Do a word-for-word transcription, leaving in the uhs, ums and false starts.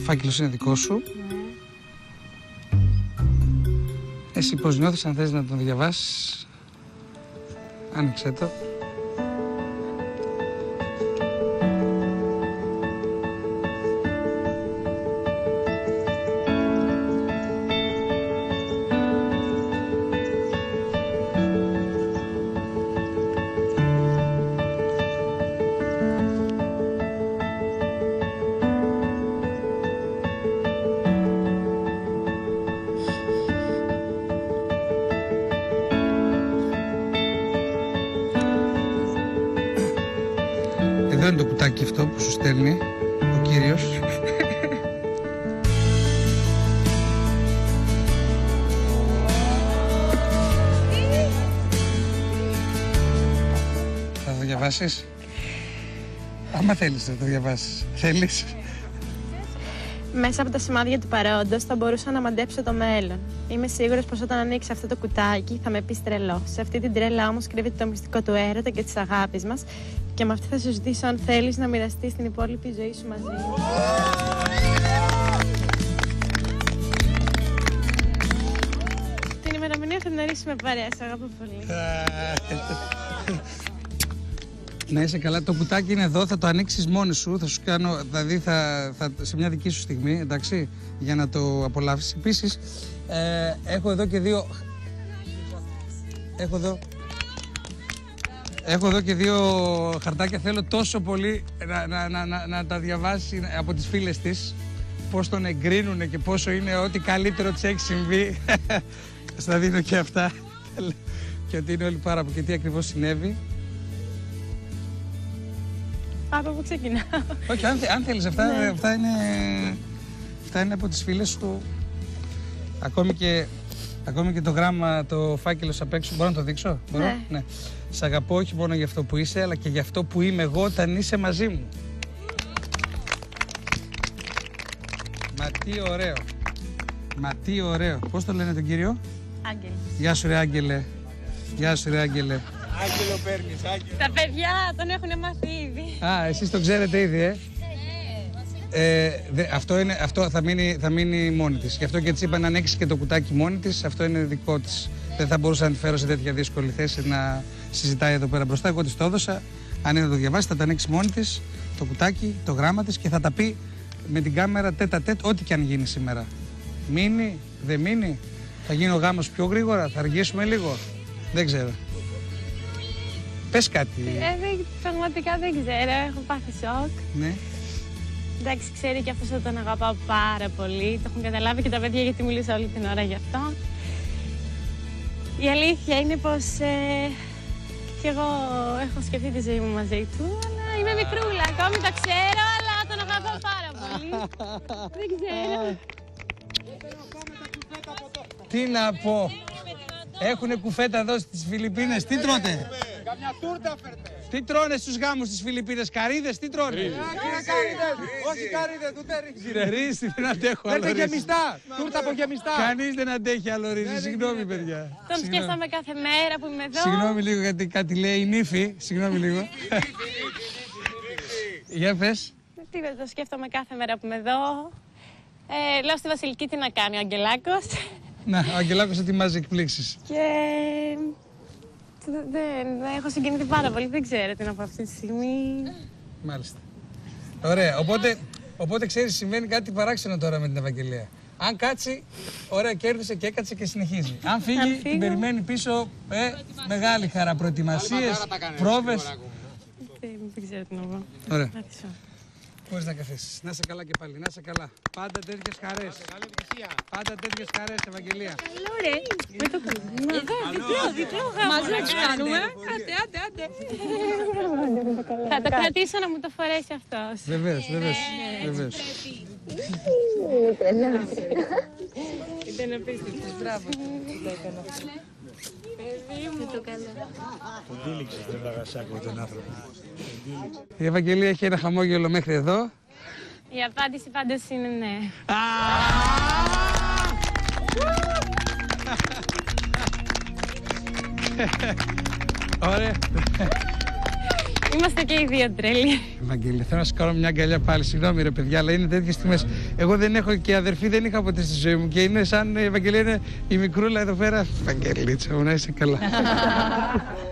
φάκελος είναι δικό σου. Ναι. Εσύ πώς νιώθεις, αν θες να τον διαβάσεις? Άνοιξε το. Εδώ είναι το κουτάκι αυτό που σου στέλνει ο κύριος. Θα το διαβάσεις? Άμα θέλεις να το διαβάσεις. Θέλεις? Μέσα από τα σημάδια του παρόντος θα μπορούσα να μαντέψω το μέλλον. Είμαι σίγουρος πως όταν ανοίξει αυτό το κουτάκι θα με πεις τρελό. Σε αυτή την τρέλα όμως κρύβεται το μυστικό του έρωτα και της αγάπης μας. Και με αυτή θα σου ζητήσω αν θέλεις να μοιραστείς την υπόλοιπη ζωή σου μαζί μου. Την ημερομηνία θα την ορίσουμε παρέα. Σε αγαπώ πολύ. Να είσαι καλά, το κουτάκι είναι εδώ, θα το ανοίξεις μόνη σου, θα σου κάνω, δηλαδή θα, θα, σε μια δική σου στιγμή, εντάξει, για να το απολαύσεις. Επίσης, ε, έχω εδώ και δύο, έχω εδώ, έχω εδώ και δύο χαρτάκια, θέλω τόσο πολύ να, να, να, να, να τα διαβάσει από τις φίλες της, πώς τον εγκρίνουνε και πόσο είναι ό,τι καλύτερο της έχει συμβεί. Στα δίνω και αυτά, και ότι είναι όλοι πάρα πολύ και τι ακριβώς συνέβη. Από πού ξεκινάω? Όχι, αν, αν θέλεις, αυτά, Ναι. αυτά, είναι, αυτά είναι από τις φίλες σου. Ακόμη και, ακόμη και το γράμμα, το φάκελος απ' έξω, μπορώ να το δείξω? Μπορώ? Ναι. Ναι. Σ' αγαπώ όχι μόνο για αυτό που είσαι, αλλά και για αυτό που είμαι εγώ όταν είσαι μαζί μου. Μα τι ωραίο. Μα τι ωραίο. Πώς το λένε τον κύριο? Άγγελ. Γεια σου ρε Άγγελε. Γεια σου ρε Άγγελε. Άγγελο παίρνεις, Άγγελο. Τα παιδιά τον έχουν μάθει ήδη. Α, εσείς το ξέρετε ήδη, ε. Ε, δε, αυτό, είναι, αυτό θα, μείνει, θα μείνει μόνη της. Γι' αυτό και της είπα να ανοίξει και το κουτάκι μόνη της. Αυτό είναι δικό της. Δεν θα μπορούσα να τη φέρω σε τέτοια δύσκολη θέση να συζητάει εδώ πέρα μπροστά. Εγώ της το έδωσα. Αν είναι να το διαβάσει, θα το ανοίξει μόνη της το κουτάκι, το γράμμα της και θα τα πει με την κάμερα τέτα τέτ, ό,τι και αν γίνει σήμερα. Μείνει, δεν μείνει. Θα γίνει ο γάμος πιο γρήγορα, θα αργήσουμε λίγο. Δεν ξέρω. Πες κάτι. Ε, δεν, πραγματικά δεν ξέρω, έχω πάθει σοκ. Ναι. Εντάξει, ξέρει και αυτός ότι τον αγαπάω πάρα πολύ. Το έχουν καταλάβει και τα παιδιά γιατί μιλούσα όλη την ώρα γι' αυτό. Η αλήθεια είναι πως ε, κι εγώ έχω σκεφτεί τη ζωή μου μαζί του, αλλά είμαι μικρούλα, ακόμη το ξέρω, αλλά τον αγαπάω πάρα πολύ. Δεν ξέρω. Τι να πω. Έχουνε κουφέτα εδώ στις Φιλιππίνες. Τι τρώτε? Καμιά τούρτα φέρτε. Τι τρώνε στους γάμους στις Φιλιππίνες? Καρύδες, τι τρώνε? Κύριε καρύδες. Όχι καρύδες, ούτε ρύζι. Κύριε ρύζι, δεν αντέχω άλλο Φέρτε ρύζι. γεμιστά. Τούρτα από γεμιστά. Κανείς δεν αντέχει άλλο ρύζι. Συγγνώμη, παιδιά. Τον Συγγνώμη. σκέφτομαι κάθε μέρα που είμαι εδώ. Συγγνώμη λίγο γιατί κάτι λέει η νύφη. Συγγνώμη λίγο. Για πες. Τι δεν το σκέφτομαι κάθε μέρα που είμαι εδώ. Ε, λέω στη Βασιλική τι να κάνει ο Αγγελάκος. Να, ο Αγγελάκος ετοιμάζει εκπλήξεις. Και δεν, δεν έχω συγκινηθεί πάρα πολύ, δεν ξέρω τι να πω αυτή τη στιγμή. Μάλιστα. Ωραία, οπότε, οπότε ξέρεις συμβαίνει κάτι παράξενο τώρα με την Ευαγγελία. Αν κάτσει, ωραία, κέρδισε και έκατσε και συνεχίζει. Αν φύγει, Αν την φύγω. περιμένει πίσω, ε, μεγάλη χαρά, προετοιμασίες, πρόβες. Δεν, δεν ξέρω τι να πω. Ωραία. Άρχισα. Μπορείς να καθίσεις. Να είσαι καλά και πάλι, να είσαι καλά. Πάντα τέτοιες χαρές. Πάντα τέτοιες χαρές, Ευαγγελία. Καλό ρε. Με το καλό. Εδώ, διπλό, διπλό γάμο. Μαζί να τους κάνουμε. Άντε, άντε, άντε. Θα το κρατήσω να μου το φορέσει αυτός. Βεβαίως, βεβαίως, βεβαίως. Ήταν απίστευτος, μπράβο. Τον τύλιξες τον Παγασάκο τον άνθρωπο. Η Ευαγγελία έχει ένα χαμόγελο μέχρι εδώ. Η απάντηση πάντως είναι ναι. Ωραία. Είμαστε και οι δύο τρελοί. Ευαγγελία, θέλω να σου κάνω μια αγκαλιά πάλι. Συγγνώμη ρε παιδιά, αλλά είναι τέτοιες στιγμές. Εγώ δεν έχω και αδερφή, δεν είχα ποτέ στη ζωή μου και είναι σαν η Ευαγγελία είναι η μικρούλα εδώ πέρα. Ευαγγελίτσα μου, να είσαι καλά.